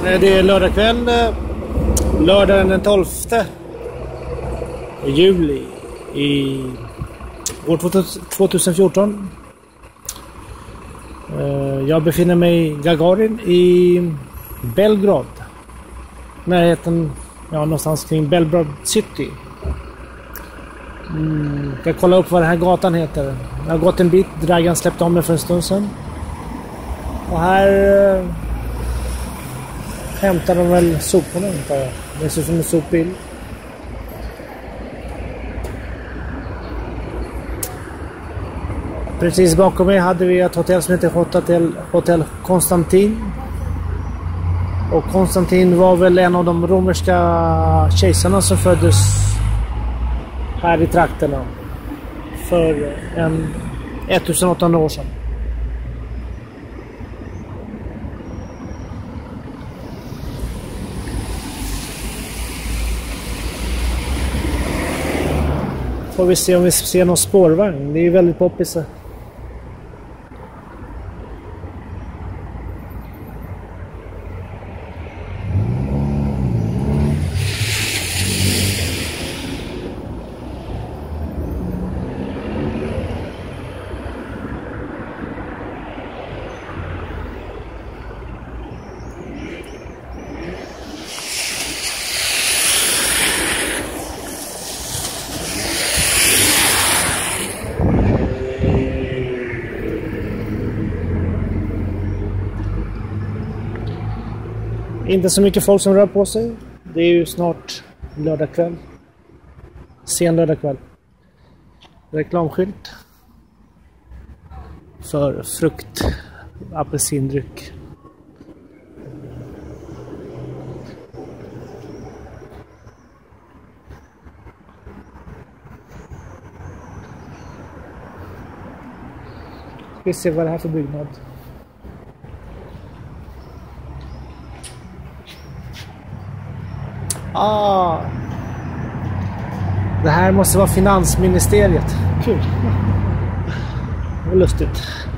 Det är lördag kväll, lördagen den 12 juli i år 2014. Jag befinner mig i Gagarin i Belgrad. Närheten, någonstans kring Belgrad city. Jag kollar upp vad den här gatan heter. Jag har gått en bit, Dragan släppte om mig för en stund sedan. Och här hämtar de väl soporna, antar jag. Det ser ut som en sopbil. Precis bakom mig hade vi ett hotell som heter Hotell Konstantin. Och Konstantin var väl en av de romerska kejsarna som föddes här i trakterna för 1800 år sedan. Får vi se om vi ser någon spårvagn. Det är ju väldigt poppis. Inte så mycket folk som rör på sig. Det är ju snart lördag kväll. Sen lördag kväll. Reklamskylt för frukt, apelsindryck. Vi ser vad det här för byggnad. Det här måste vara finansministeriet. Kul. Det var lustigt.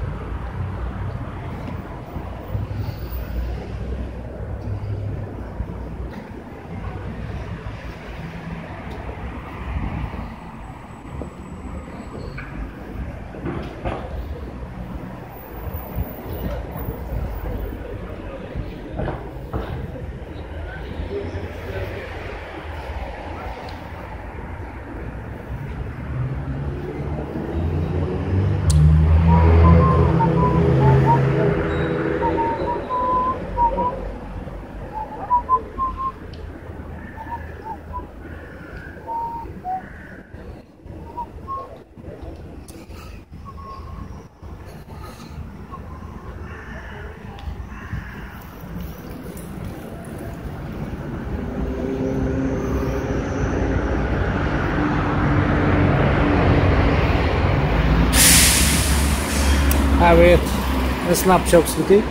Här är en snabbköpsbutik.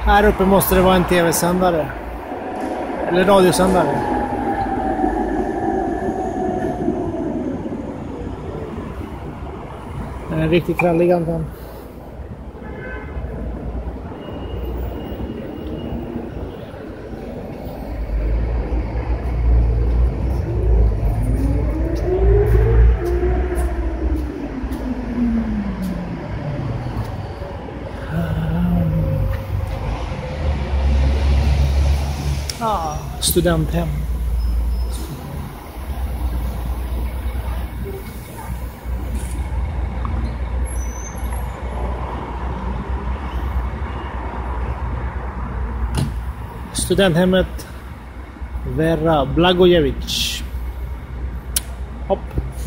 Här uppe måste det vara en tv-sändare. Eller radiosändare. En riktigt krallig antenn. Studenthem. Studenthemmet Vera Blagojevic. Hopp.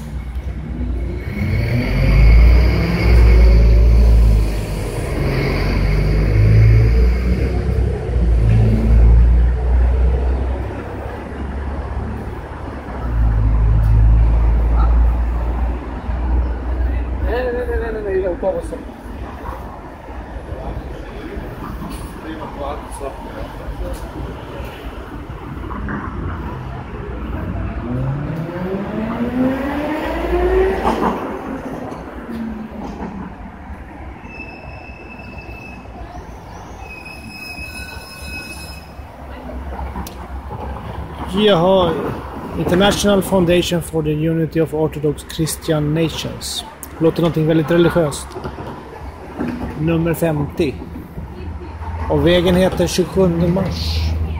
Nej, autobusen. Jaha, International Foundation for the Unity of Orthodox Christian Nations. Låter någonting väldigt religiöst. Nummer 50. Och vägen heter 27 mars.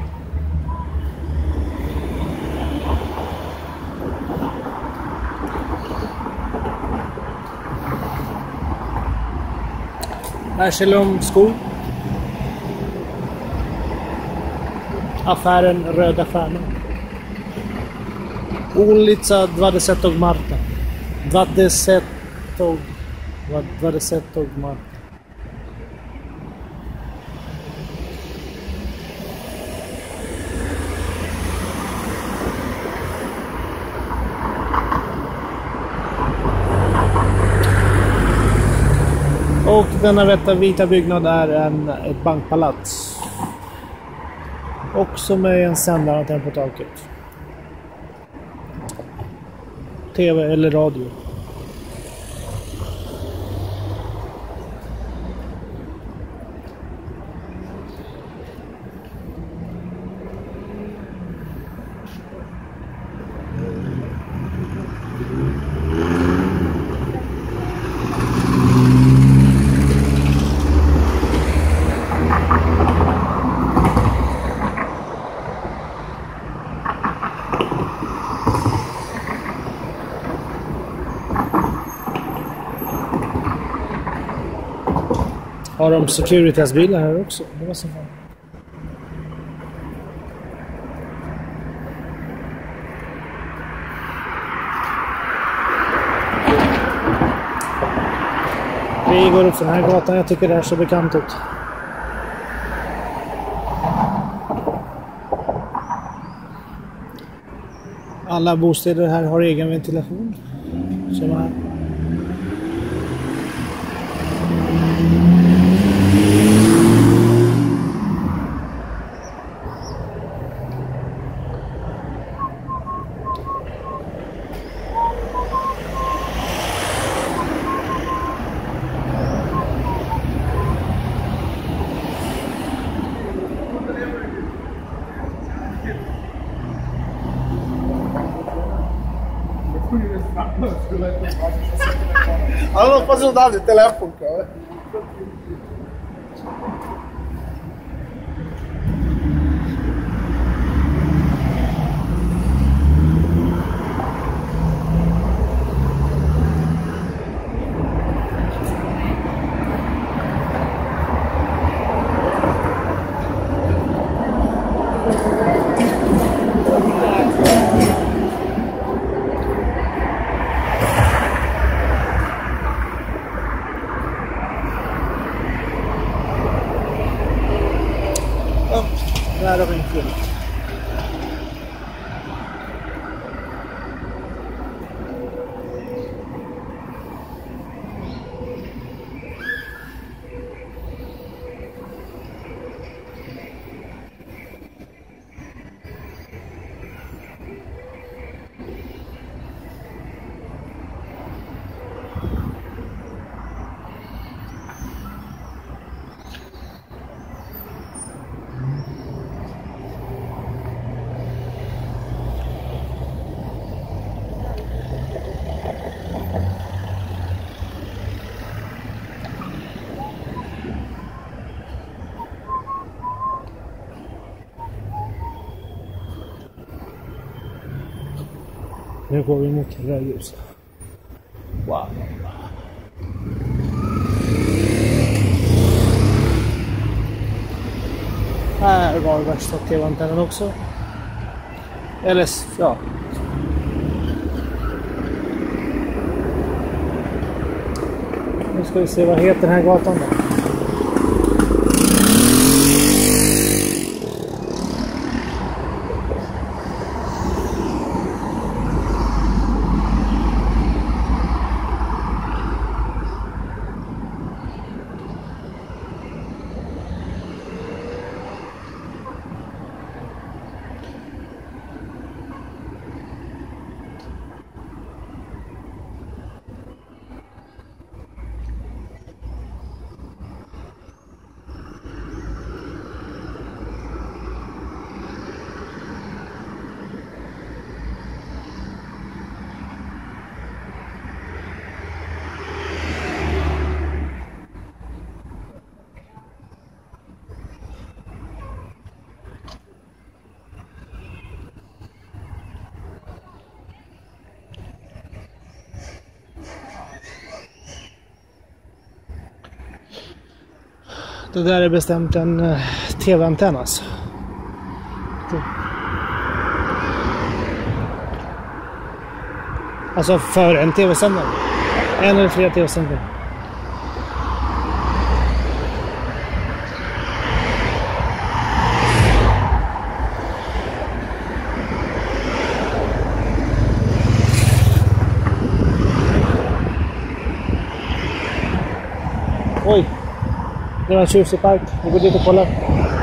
Här säljer de skor. Affären Röda Stjärnan. Ulica 20 marta. 20 marta. Och denna vita byggnad är ett bankpalats. Också med en sändarantenn på taket. TV eller radio. Har de Securitas-bilar här också? Det var så fan. Vi går upp den här gatan. Jag tycker det här ser bekant ut. Alla bostäder här har egen ventilation. Som här. Ela não faz nada de telefone, cara. Nu går vi mot rödljus. Wow. Här var värsta tv-antennen också. Eller ja. Nu ska vi se vad heter den här gatan då. Det där är bestämt en tv-antenn alltså. Alltså för en tv-sändare. En eller flera tv-sändare. Oj! Det var en tjusig park. Vi går dit och kollar.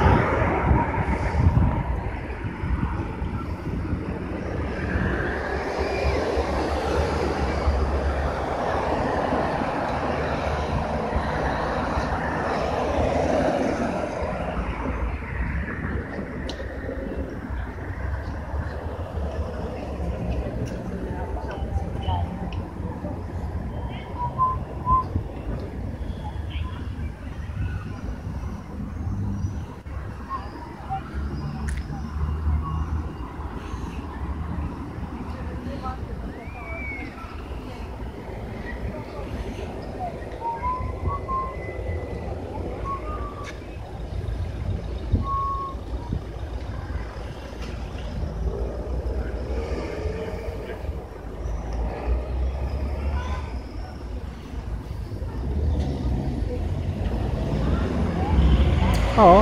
Ja.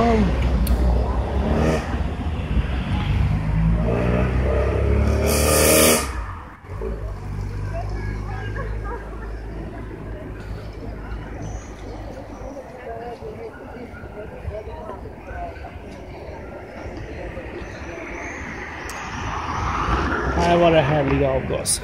Här var det härliga avgaser.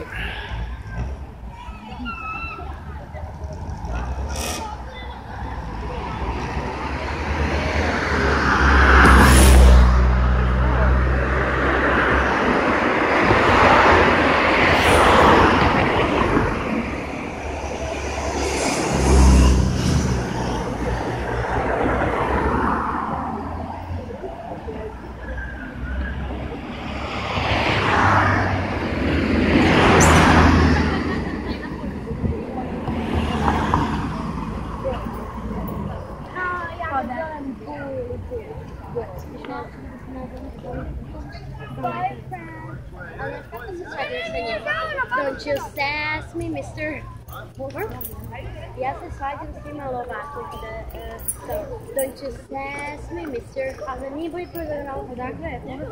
Don't you sass me, Mr. Yes, it's fine to see my love so don't you sass me, Mr. Alltså ni borde pröva den på dagen.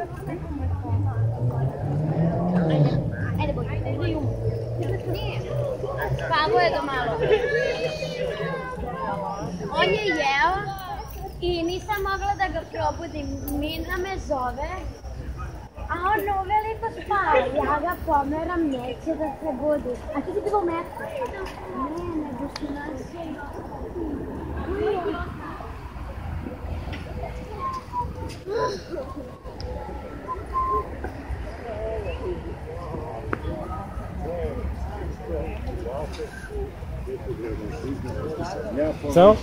Pavo je to malo. On je jeo i nisam mogla da ga probudim. Mina me zove, a on uveliko spava. Ja ga pomeram, neće da se budi. A ti si bilo u metru? Ne, nego si naši. Co?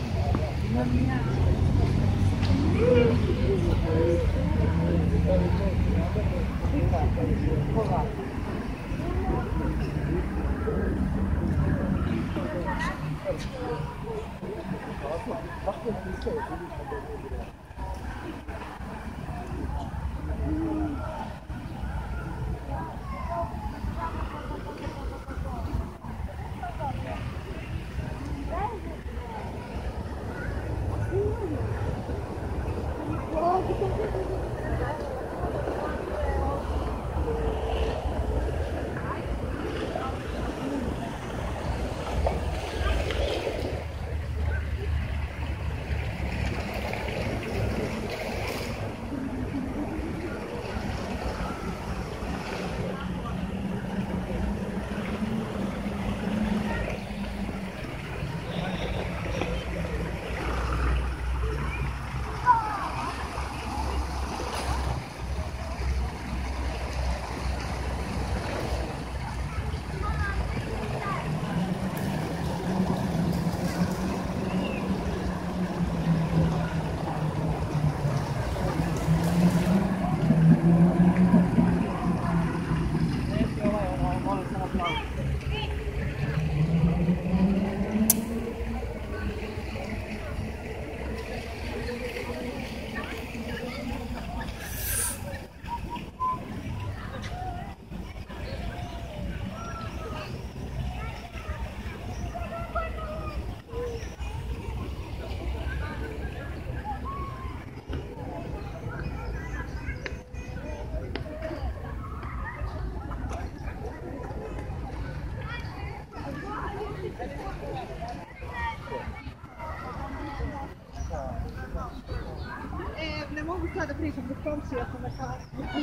Ne mogu sad da pričam zbog komšija, sam me kao...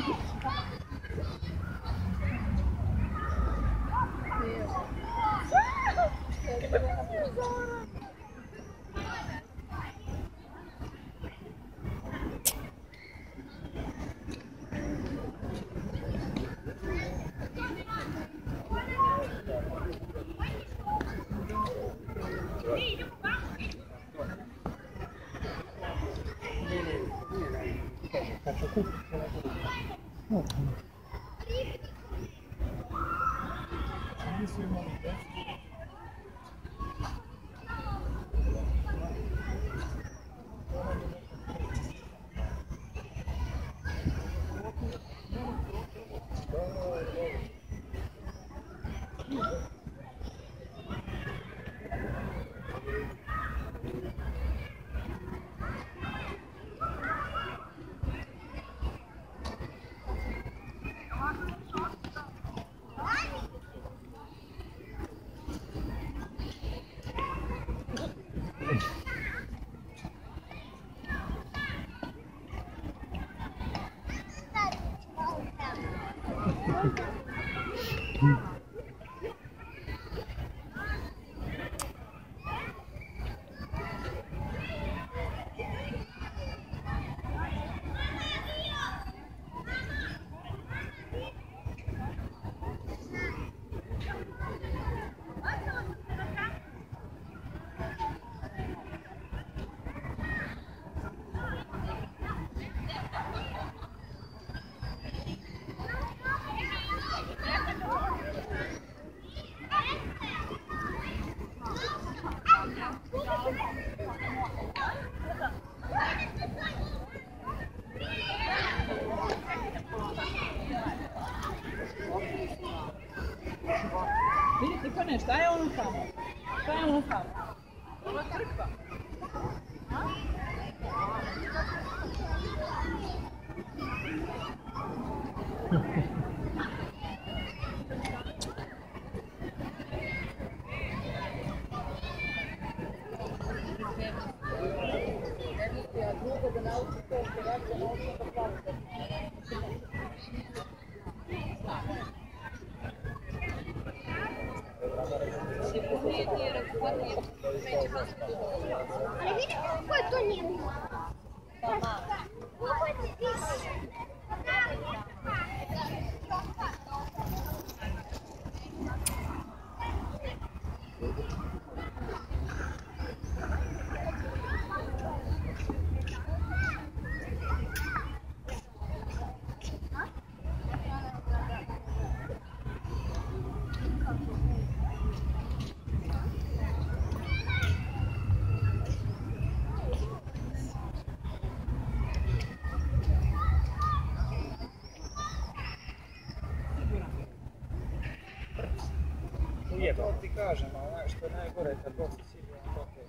Vidite ko ne, šta je ono tamo? Šta je ono tamo? Ovo je crkva. Ali vidi kako je to njemu. Kako je ti više? To ti kažem, ali što je najgore kad god si siguran to te...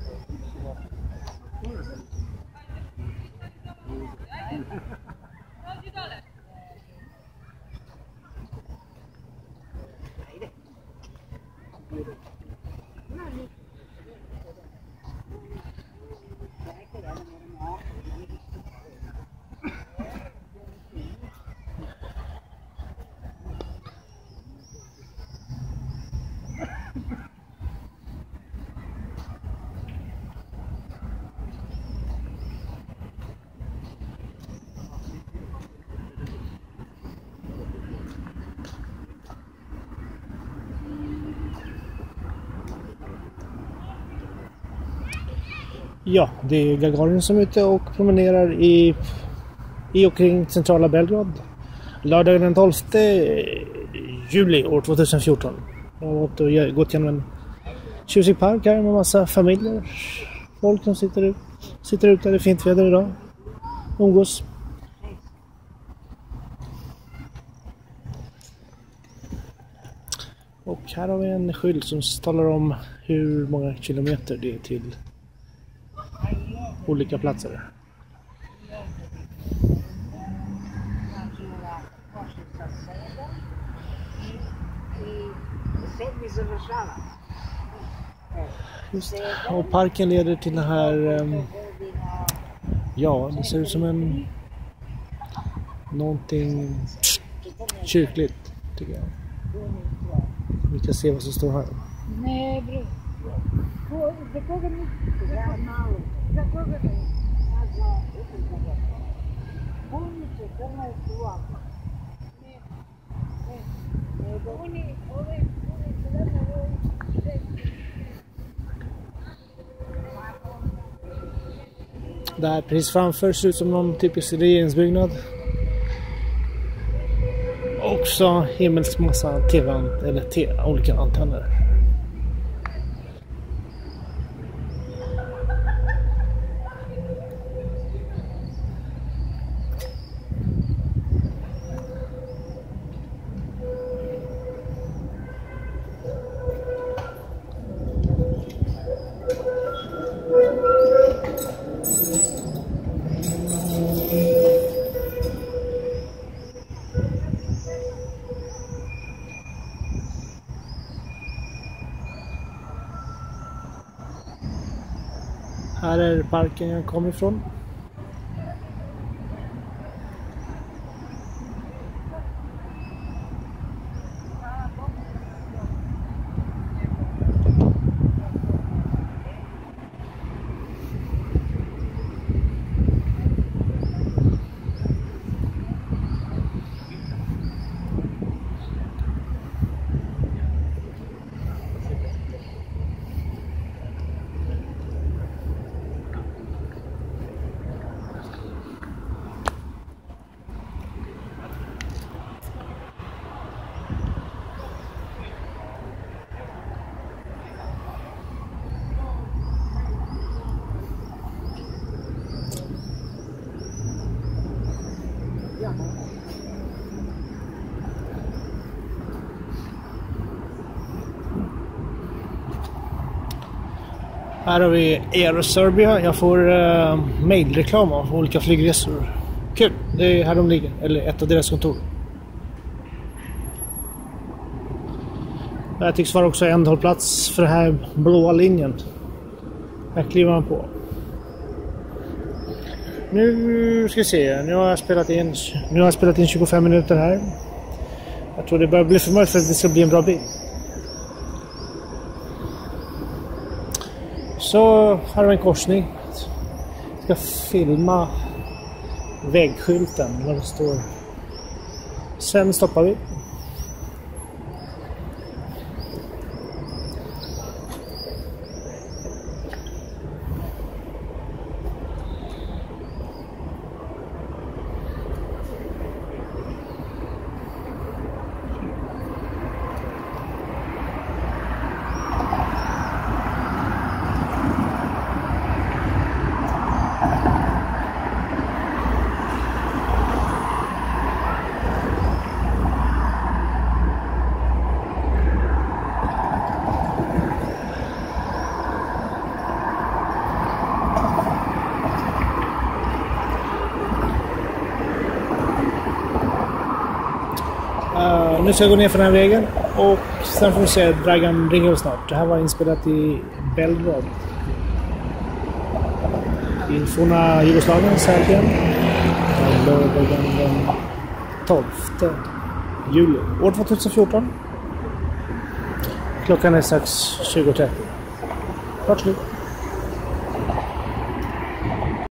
Ja, det är Gagarin som är ute och promenerar i och kring centrala Belgrad. Lördagen den 12 juli år 2014. Jag har gått genom en tjusig park här med massa familjer. Folk som sitter ute, det är fint väder idag. Umgås. Och här har vi en skylt som talar om hur många kilometer det är till olika platser. Just, och parken leder till den här, ja, det ser ut som en någonting kyrkligt, tycker jag. Vi kan se vad som står här. Nej, bror. Za koga mi? Za malo. Za koga mi? Bolnice, 14 ovako. Oni, ove, Där precis framför ser ut som någon typisk regeringsbyggnad. Också himmelsk massa olika antenner. Här är parken jag kommer ifrån. Här har vi Air Serbia. Jag får mailreklam av olika flygresor. Kul, det är här de ligger. Eller ett av deras kontor. Det här tycks vara också ändhållplats för den här blåa linjen. Här kliver man på. Nu ska vi se. Nu har jag spelat in 25 minuter här. Jag tror det börjar bli för mörkt för att det ska bli en bra bild. Så har vi en korsning. Jag ska filma vägskylten där det står. Sen stoppar vi. nu ska jag gå ner för den här vägen och sen får vi se Dragan ringer snart. Det här var inspelat i Belgrad. I forna Jugoslavien, Serbien. Lördagen den 12 juli. År 2014. Klockan är 6:20. Klart slut.